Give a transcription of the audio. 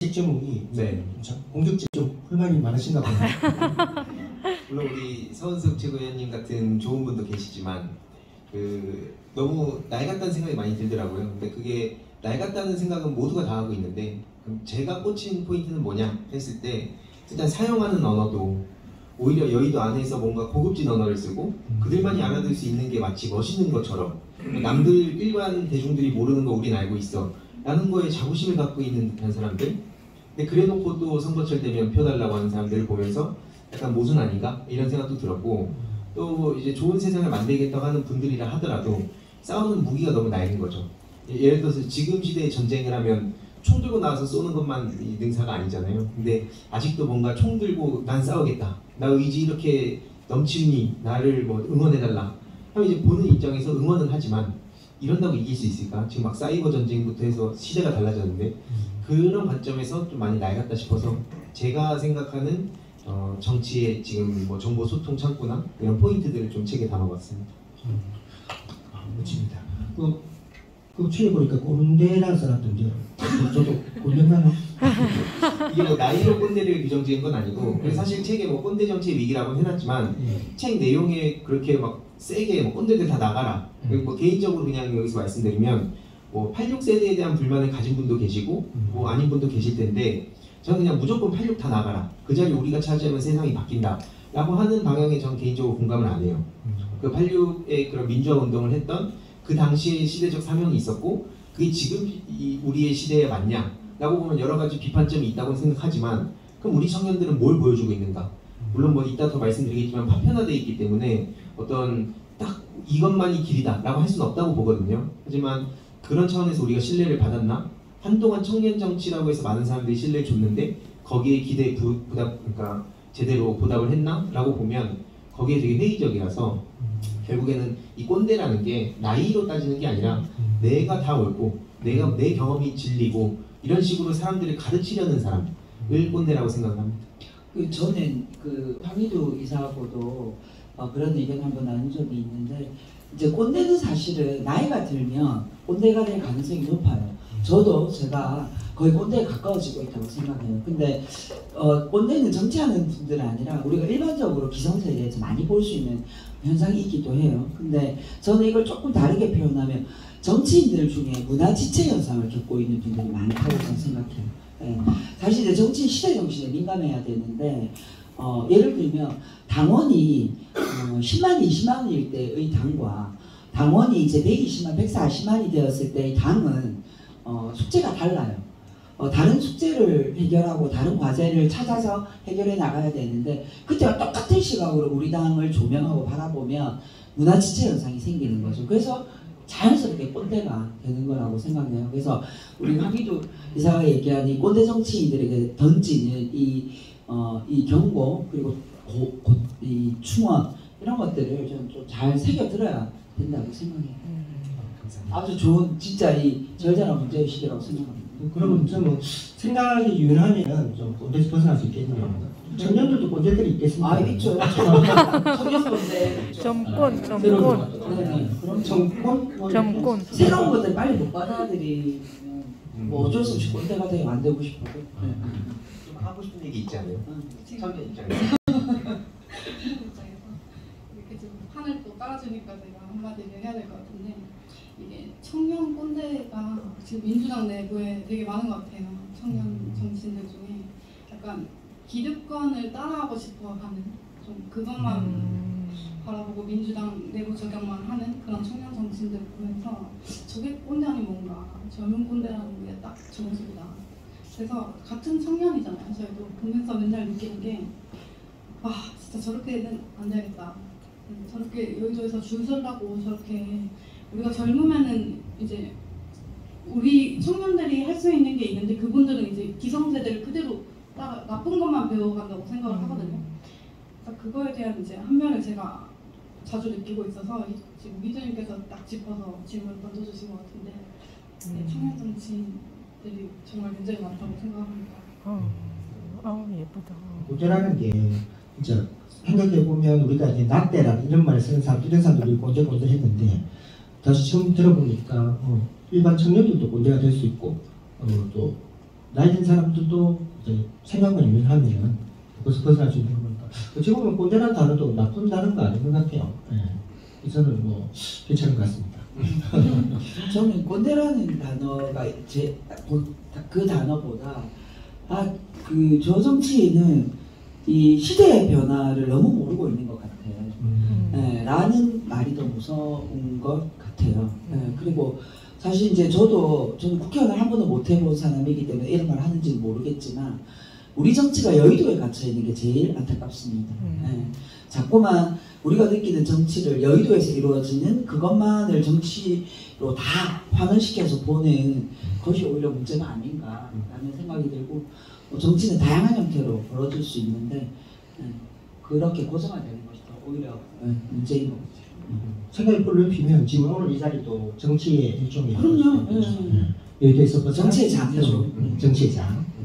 책 제목이 네. 공격적 좀 불만이 많으신가 봐요. 물론 우리 서은석 최고위원님 같은 좋은 분도 계시지만 너무 날 같다는 생각이 많이 들더라고요. 근데 그게 날 같다는 생각은 모두가 다 하고 있는데 그럼 제가 꽂힌 포인트는 뭐냐 했을 때 일단 사용하는 언어도 오히려 여의도 안에서 뭔가 고급진 언어를 쓰고 그들만이 알아들 수 있는 게 마치 멋있는 것처럼 남들 일반 대중들이 모르는 거 우린 알고 있어 라는 거에 자부심을 갖고 있는 듯한 사람들. 근데 그래놓고 또 선거철 되면 표 달라고 하는 사람들을 보면서 약간 모순 아닌가 이런 생각도 들었고, 또 이제 좋은 세상을 만들겠다고 하는 분들이라 하더라도 싸우는 무기가 너무 낡은 거죠. 예를 들어서 지금 시대에 전쟁을 하면 총 들고 나와서 쏘는 것만 능사가 아니잖아요. 근데 아직도 뭔가 총 들고 난 싸우겠다, 나 의지 이렇게 넘치니 나를 뭐 응원해달라 하면 이제 보는 입장에서 응원은 하지만 이런다고 이길 수 있을까? 지금 막 사이버 전쟁부터 해서 시대가 달라졌는데 그런 관점에서 좀 많이 낡았다 싶어서 제가 생각하는 정치의 지금 뭐 정보 소통 창구나 이런 포인트들을 좀 책에 담아봤습니다. 멋집니다. 그 책에 보니까 꼰대라는 사람들인데요. 저도 꼰대인가요? 이게 뭐 나이로 꼰대를 규정지은 건 아니고, 그래서 사실 책에 뭐 꼰대 정치의 위기라고 해놨지만 책 내용에 그렇게 막 세게 뭐 꼰대들 다 나가라. 그리고 뭐 개인적으로 그냥 여기서 말씀드리면 뭐 86세대에 대한 불만을 가진 분도 계시고 뭐 아닌 분도 계실 텐데 저는 그냥 무조건 86 다 나가라. 그 자리 우리가 차지하면 세상이 바뀐다. 라고 하는 방향에 저는 개인적으로 공감을 안 해요. 그 86의 그런 민주화 운동을 했던 그 당시에 시대적 사명이 있었고 그게 지금 우리의 시대에 맞냐? 라고 보면 여러 가지 비판점이 있다고 생각하지만 그럼 우리 청년들은 뭘 보여주고 있는가? 물론 뭐 이따 더 말씀드리겠지만 파편화되어 있기 때문에 어떤 딱 이것만이 길이다 라고 할 수는 없다고 보거든요. 하지만 그런 차원에서 우리가 신뢰를 받았나? 한동안 청년 정치라고 해서 많은 사람들이 신뢰를 줬는데 거기에 기대에 그러니까 제대로 보답을 했나? 라고 보면 거기에 되게 회의적이라서 결국에는 이 꼰대라는 게 나이로 따지는 게 아니라 내가 다 옳고 내 경험이 진리고 이런 식으로 사람들을 가르치려는 사람을 꼰대라고 생각합니다. 저는 황희도 이사하고도 그런 의견 한번 나눈 적이 있는데 이제 꼰대는 사실은 나이가 들면 꼰대가 될 가능성이 높아요. 저도 제가 거의 꼰대에 가까워지고 있다고 생각해요. 근데 꼰대는 정치하는 분들은 아니라 우리가 일반적으로 기성세대에서 많이 볼 수 있는 현상이기도 해요. 근데 저는 이걸 조금 다르게 표현하면 정치인들 중에 문화 지체 현상을 겪고 있는 분들이 많다고 저는 생각해요. 네. 사실 이제 정치인 시대 정신에 민감해야 되는데 예를 들면 당원이 10만, 20만일 때의 당과 당원이 이제 120만, 140만이 되었을 때의 당은 숙제가 달라요. 다른 숙제를 해결하고 다른 과제를 찾아서 해결해 나가야 되는데 그때와 똑같은 시각으로 우리 당을 조명하고 바라보면 문화지체 현상이 생기는 거죠. 그래서 자연스럽게 꼰대가 되는 거라고 생각해요. 그래서 우리 황희도 이사가 얘기한 이 꼰대 정치인들에게 던지는 이 경고 그리고 이 충원 이런 것들을 좀 잘 새겨 들어야 된다고 생각해요. 아주 좋은 진짜 이 절절한 문제의식이라고 생각합니다. 그러면 좀 생각이 유연하면 좀 꼰대에서 벗어날 수 있겠네요. 청년들도 꼰대들이 있겠습니까? 아 있죠. 청년 꼰대. 정권. 네. 그럼 정권. 새로운 것들 빨리 못 받아들이면 뭐 어쩔 수 없이 꼰대가 되게 만들고 싶어도. 좀 하고 싶은 얘기 있지 않아요? 청년 입장에서. 이렇게 지금 판을 또 깔아주니까 제가 한마디를 해야 될 것 같은데 이게 청년 꼰대가 지금 민주당 내부에 되게 많은 것 같아요. 청년 정치인들 중에 약간 기득권을 따라하고 싶어하는 좀 그것만 바라보고 민주당 내부 적용만 하는 그런 청년 정치인들 보면서 저게 꼰대 아니 뭔가 젊은 꼰대라는 게 딱 저모습이다. 그래서 같은 청년이잖아요. 저희도 보면서 맨날 느끼는 게 진짜 저렇게는 안 되겠다. 저렇게 여기저기서 줄 서려고 저렇게 우리가 젊으면은 이제 우리 청년들이 할 수 있는 게 있는데 그분들은 이제 기성세대를 그대로 따라 나쁜 것만 배워간다고 생각을 하거든요. 그래서 그거에 대한 이제 한 면을 제가 자주 느끼고 있어서 지금 미주님께서 딱 짚어서 질문을 던져주신 것 같은데 청년 정치인들이 정말 굉장히 많다고 생각합니다. 예쁘다. 꼰대라는 게 진짜 생각해보면 우리가 이제 나때라 이런 말을 쓰는 사람들 이런 사람들이 꼰대 했는데 다시 처음 들어보니까 일반 청년들도 꼰대가 될 수 있고 또 나이 든 사람들도 이제 생각만 유연하면은 그것을 벗어날 수 있는 거니까. 어찌 보면 꼰대라는 단어도 나쁜 단어가 아닌 것 같아요. 예. 저는 뭐 괜찮은 것 같습니다. 저는 꼰대라는 단어가 그 단어보다 저 정치인은 이 시대의 변화를 너무 모르고 있는 것 같아요. 라는 말이 더 무서운 것 같아요. 그리고 사실 이제 저는 국회의원을 한 번도 못 해본 사람이기 때문에 이런 말 하는지는 모르겠지만 우리 정치가 여의도에 갇혀 있는 게 제일 안타깝습니다. 자꾸만 우리가 느끼는 정치를 여의도에서 이루어지는 그것만을 정치로 다 환원시켜서 보는 것이 오히려 문제가 아닌가라는 생각이 들고 정치는 다양한 형태로 벌어질 수 있는데 그렇게 고정화되는 것이 더 오히려 문제인 것 같아요. 생각이 뿔을 피면 지금 오늘 이 자리도 정치의 일종이에요. 그럼요. 여의도에서 정치의 장이죠. 정치의 장.